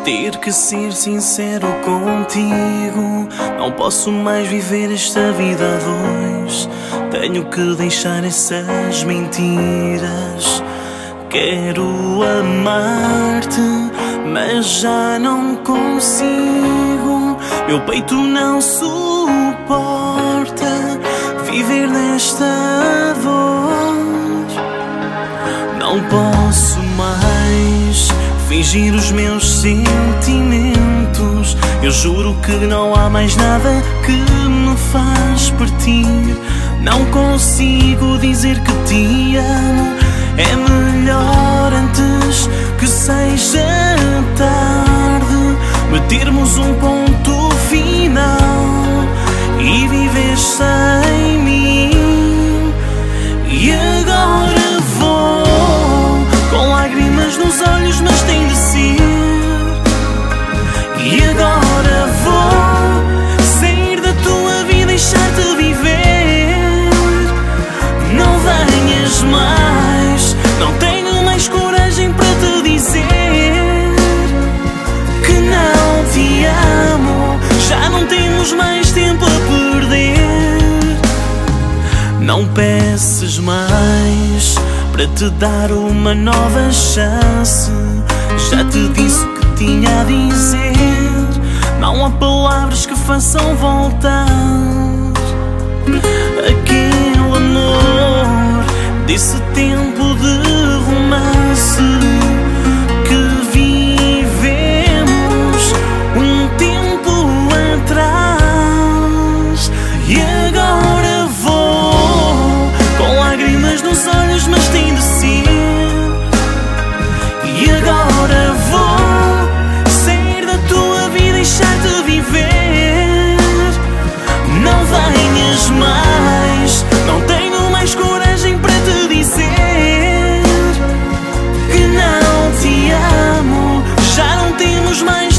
ter que ser sincero contigo. Não posso mais viver esta vida a dois. Tenho que deixar essas mentiras. Quero amar-te, mas já não consigo. Meu peito não suporta viver nesta dor. Não posso mais fingir os meus sentimentos. Eu juro que não há mais nada que me faz partir. Não consigo dizer que te amo. É melhor antes que seja tarde metermos um ponto final e viver sem mim. E agora vou com lágrimas nos olhos, mas tem de ser. E agora vou sair da tua vida e deixar-te viver. Não venhas mais, não tenho mais coragem para te dizer que não te amo. Já não temos mais tempo a perder. Não peças mais para te dar uma nova chance. Já te disse o que tinha a dizer. Não há palavras que façam voltar aquele amor desse tempo de romance que vivemos um tempo atrás. E agora vou com lágrimas nos olhos, mas tem de ser. E agora vou sair da tua vida e deixar-te viver. Não venhas mais, não tenho mais coragem para te dizer que não te amo. Já não temos mais